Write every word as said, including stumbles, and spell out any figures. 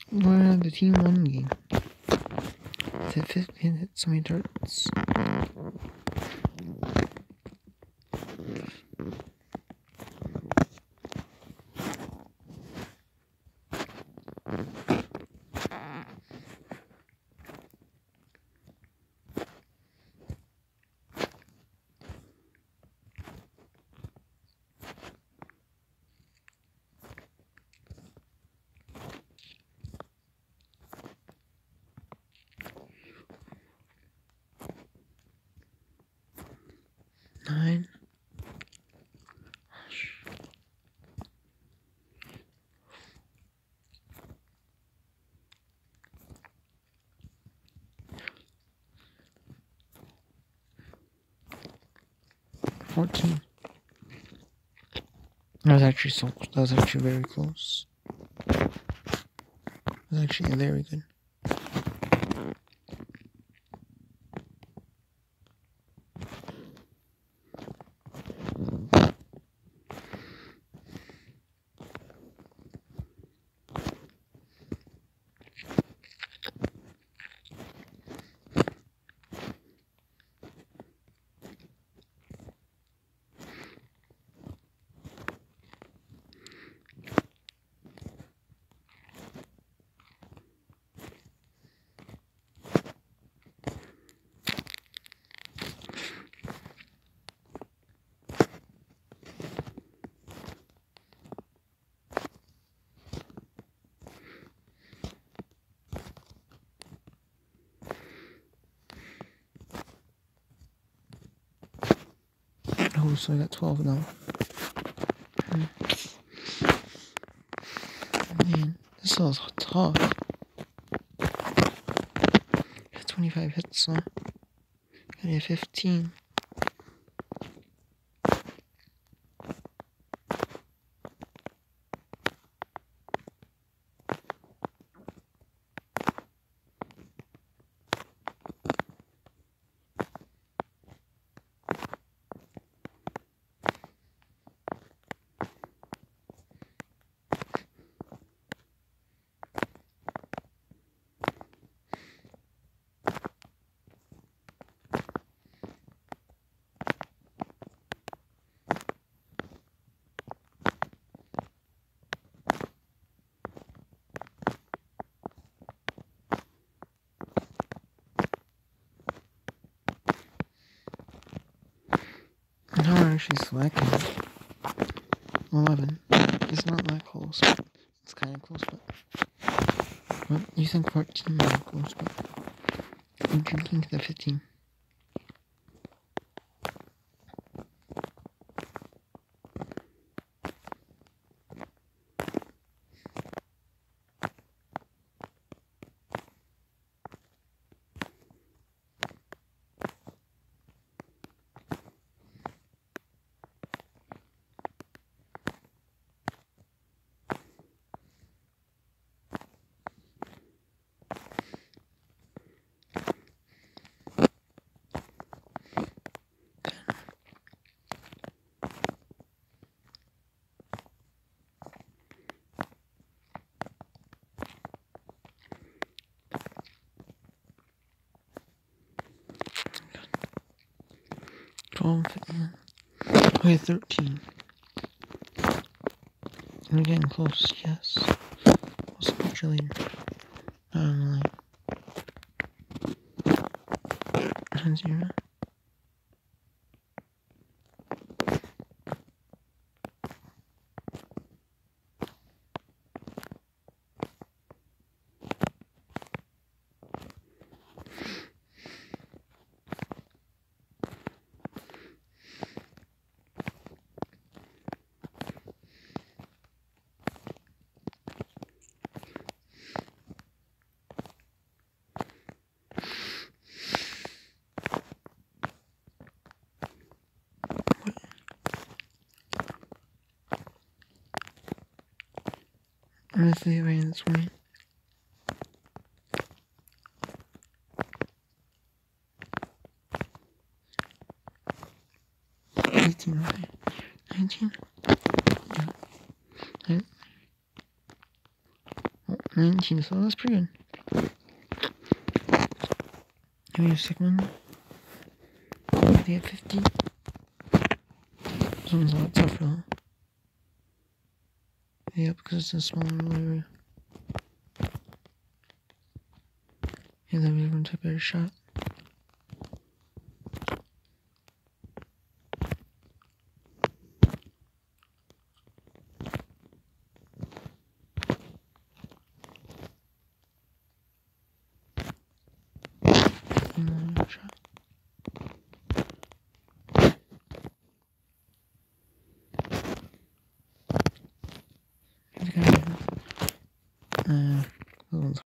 We're the team one game. Hit fifteen, hit so many darts. Nine. Fourteen. That was actually so. That was actually very close. That was actually very good. Oh, so I got twelve now. Hmm. Man, this is tough. Got twenty-five hits, huh? Got a fifteen. Now we're actually slacking. eleven. It's not that close. It's kind of close, but... Well, you think fourteen is close, but... I'm drinking to the fifteen. twelve, fifteen. Okay, thirteen. We're getting close, yes. Close to a trillion. Um, like... Zero. I'm gonna say it right this way. eighteen, right? nineteen? Yeah. Oh, nineteen, so that's pretty good. Give me a second. They have fifty. This one's a lot tougher though. Yeah, because it's a smaller area. Yeah, then we're going to take a better shot. Another shot.